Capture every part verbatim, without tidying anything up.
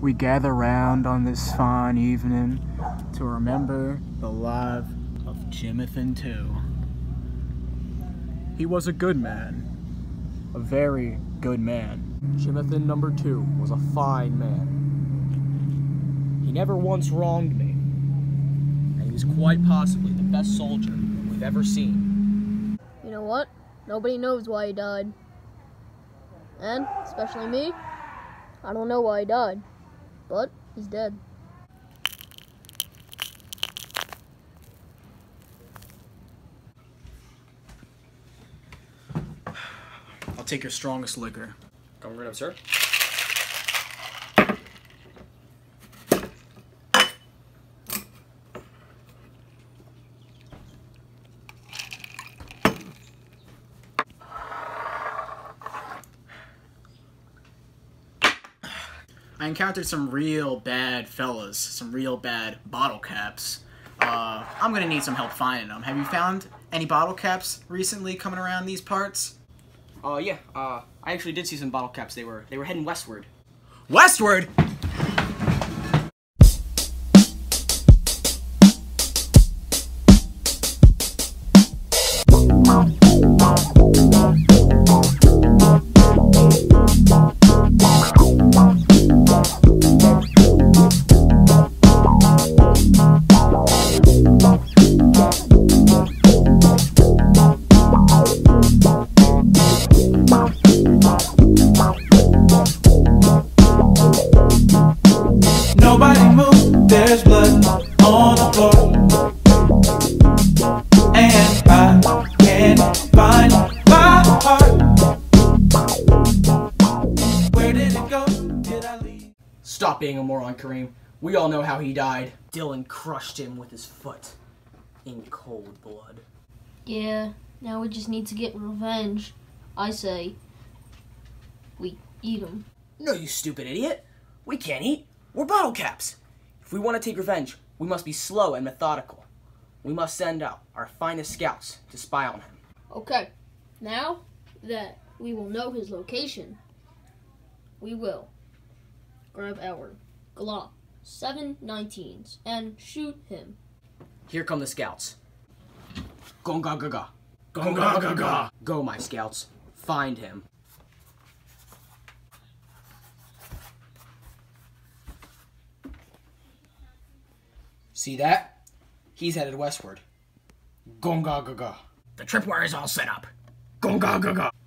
we gather round on this fine evening to remember the life of Jimothy two. He was a good man, a very good man. Jimothy number two was a fine man. He never once wronged me, and he was quite possibly the best soldier we've ever seen. You know what? Nobody knows why he died. And, especially me, I don't know why he died, but he's dead. I'll take your strongest liquor. Come right up, sir. I encountered some real bad fellas, some real bad bottle caps. Uh, I'm gonna need some help finding them. Have you found any bottle caps recently coming around these parts? Uh, yeah, uh, I actually did see some bottle caps. They were, they were heading westward. Westward? Nobody move, there's blood on the floor, and I can't find my heart. Where did it go? Did I leave? Stop being a moron, Kareem. We all know how he died. Dylan crushed him with his foot in cold blood. Yeah, now we just need to get revenge. I say, we eat him. No, you stupid idiot. We can't eat. We're bottle caps. If we want to take revenge, we must be slow and methodical. We must send out our finest scouts to spy on him. Okay, now that we will know his location, we will grab our Glock seven nineteens and shoot him. Here come the scouts. Go ga ga ga. Go ga ga ga. Go, my scouts. Find him. See that? He's headed westward. Gonga ga ga. The tripwire is all set up. Gonga ga ga.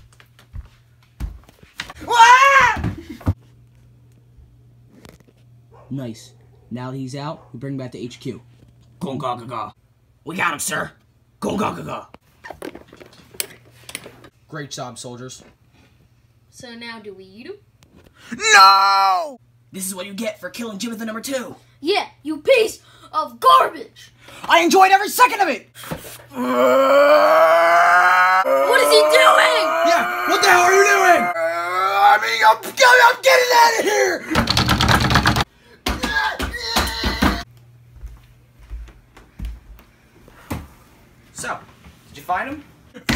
Nice. Now that he's out, we bring him back to H Q. Gonga ga ga. We got him, sir. Gonga ga ga. Great job, soldiers. So now do we eat him? No! This is what you get for killing Jimothy number two. Yeah, you piece of garbage! I enjoyed every second of it! What is he doing? Yeah, what the hell are you doing? Uh, I mean, I'm, I'm getting out of here! So, did you find him?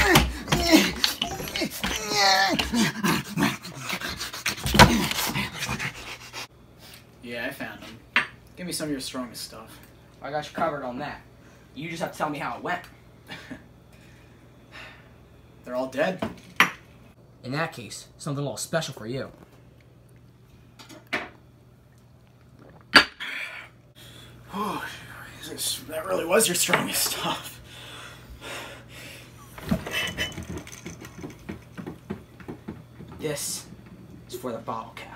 Yeah, I found him. Give me some of your strongest stuff. I got you covered on that. You just have to tell me how it went. They're all dead. In that case, something a little special for you. Oh, that really was your strongest stuff. This is for the bottle cap.